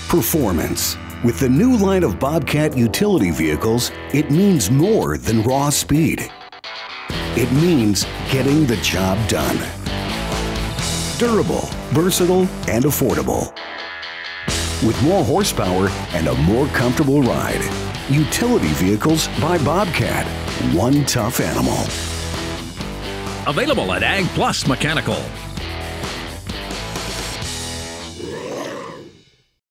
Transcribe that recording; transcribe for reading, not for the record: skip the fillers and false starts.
Performance. With the new line of Bobcat utility vehicles, it means more than raw speed. It means getting the job done. Durable, versatile, and affordable. With more horsepower and a more comfortable ride. Utility vehicles by Bobcat. One tough animal. Available at Ag Plus Mechanical.